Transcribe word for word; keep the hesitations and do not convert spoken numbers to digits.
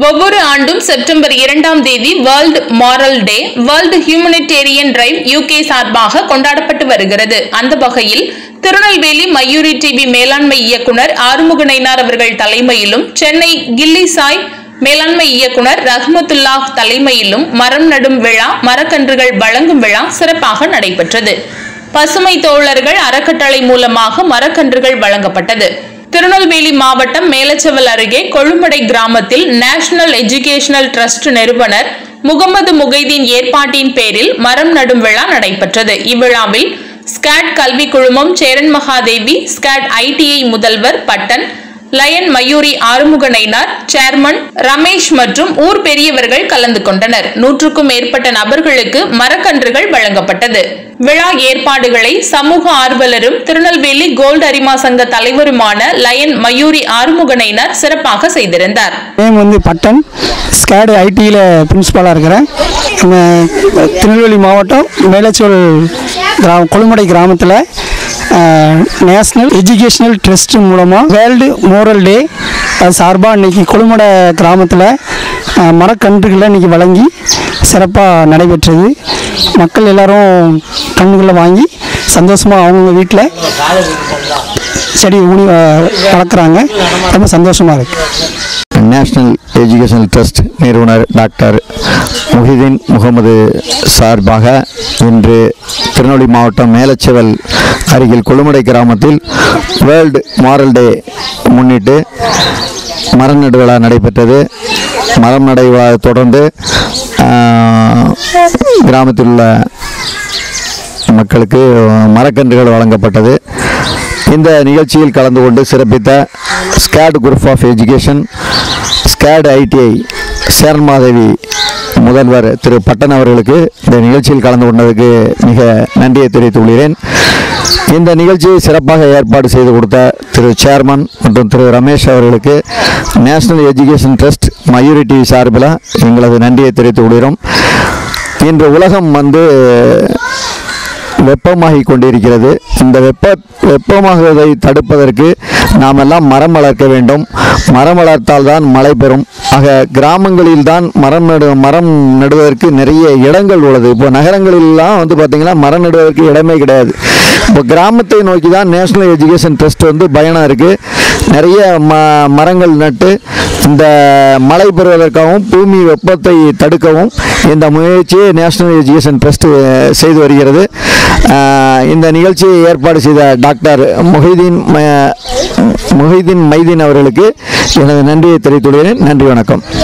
ஒவ்வொரு ஆண்டும் செப்டம்பர் இரண்டாம் தேதி world moral day, world humanitarian drive UK சார்பாக கொண்டாடப்பட்டு வருகிறது. அந்த வகையில் திருநெல்வேலி மயூரி டிவி மேலாண்மை இயக்குனர் ஆறுமுகநயினார் அவர்கள் தலைமையிலும், சென்னை கில்லி சாய் மேலாண்மை இயக்குனர் ரஹ்மத்துல்லா தலைமையிலும் மரம் நடும் விழா, மரக்கன்றுகள் வழங்கும் விழா சிறப்பாக நடைபெற்றது. பசுமை தோழர்கள் அறக்கட்டளை மூலமாக மரக்கன்றுகள் வழங்கப்பட்டது. திருநெல்வேலி மாவட்டம் மேலச்செவல் அருகே கொழுமடை கிராமத்தில் நேஷனல் எஜுகேஷனல் டிரஸ்ட் நிறுவனர் முகமது முகைதீன் ஏற்பாட்டின் பேரில் மரம் நடும் விழா நடைபெற்றது. இவ்விழாவில் ஸ்காட் கல்வி குழுமம் சேரன் மகாதேவி, ஸ்காட் ஐடிஐ முதல்வர் பட்டன், லயன் மயூரி ஆறுமுகநயினார், சேர்மன் ரமேஷ் மற்றும் ஊர் பெரியவர்கள் கலந்து கொண்டனர். நூற்றுக்கும் மேற்பட்ட நபர்களுக்கு மரக்கன்றுகள் வழங்கப்பட்டது. விழா ஏற்பாடுகளை சமூக ஆர்வலரும் திருநெல்வேலி கோல்டு அரிமா சங்க தலைவருமான லயன் மயூரி ஆறுமுகநயினார் சிறப்பாக செய்திருந்தார். வந்து பட்டன், ஸ்காட் ஐடியில் பிரின்சிபாலாக இருக்கிறேன். திருநெல்வேலி மாவட்டம் மேலச்சோல் கிராம கொழுமடை கிராமத்தில் நேஷ்னல் எஜுகேஷனல் ட்ரஸ்ட் மூலமாக வேர்ல்டு மோரல் டே அது சார்பாக இன்றைக்கி கொழுமடை கிராமத்தில் மரக்கன்றுகளை இன்றைக்கி வழங்கி சிறப்பாக நடைபெற்றது. மக்கள் எல்லோரும் கன்றுகளை வாங்கி சந்தோஷமாக அவங்கவுங்க வீட்டில் செடி ஊனி வளர்க்குறாங்க. ரொம்ப சந்தோஷமாக இருக்குது. நேஷனல் எஜுகேஷனல் ட்ரஸ்ட் நிறுவனர் டாக்டர் முஹிதீன் முகமது சார்பாக இன்று திருநெல்வேலி மாவட்டம் மேலச்செவல் அருகில் கொழுமடை கிராமத்தில் வேர்ல்டு மாரல் டே முன்னிட்டு மரம் நடு விழா நடைபெற்றது. மரம் நடை விழா தொடர்ந்து கிராமத்தில் உள்ள மக்களுக்கு மரக்கன்றுகள் வழங்கப்பட்டது. இந்த நிகழ்ச்சியில் கலந்து கொண்டு சிறப்பித்த Scad group of education, Scad ITI Cheran Mahadevi முதல்வர் திரு பட்டன் அவர்களுக்கு இந்த நிகழ்ச்சியில் கலந்து கொண்டதுக்கு மிக நன்றியை தெரிவித்துக் கொள்கிறேன். இந்த நிகழ்ச்சியை சிறப்பாக ஏற்பாடு செய்து கொடுத்த திரு சேர்மன் மற்றும் திரு ரமேஷ் அவர்களுக்கு national education trust Mayuri TV சார்பில் எங்களது நன்றியை தெரிவித்துக் கொள்கிறோம். இன்று உலகம் வந்து வெப்பமாகி கொண்டிருக்கிறது. இந்த வெப்ப வெப்பமாகுவதை தடுப்பதற்கு நாம் எல்லாம் மரம் வளர்க்க வேண்டும். மரம் வளர்த்தால் தான் மழை பெறும். ஆக கிராமங்களில் தான் மரம் நடு மரம் நடுவதற்கு நிறைய இடங்கள் உள்ளது. இப்போ நகரங்களிலாம் வந்து பார்த்திங்கன்னா மரம் நடுவதற்கு இடமே கிடையாது. இப்போ கிராமத்தை நோக்கி தான் நேஷனல் எஜுகேஷன் ட்ரஸ்ட் வந்து பயணம் இருக்குது. நிறைய ம மரங்கள் நட்டு இந்த மழை பெறுவதற்காகவும் பூமி வெப்பத்தை தடுக்கவும் இந்த முயற்சியை நேஷனல் எஜுகேஷன் ட்ரஸ்ட் செய்து வருகிறது. இந்த நிகழ்ச்சியை ஏற்பாடு செய்த டாக்டர் முஹிதீன் முஹிதீன் மைதீன் அவர்களுக்கு எனது நன்றியை தெரிவித்துள்ளேன். நன்றி, வணக்கம்.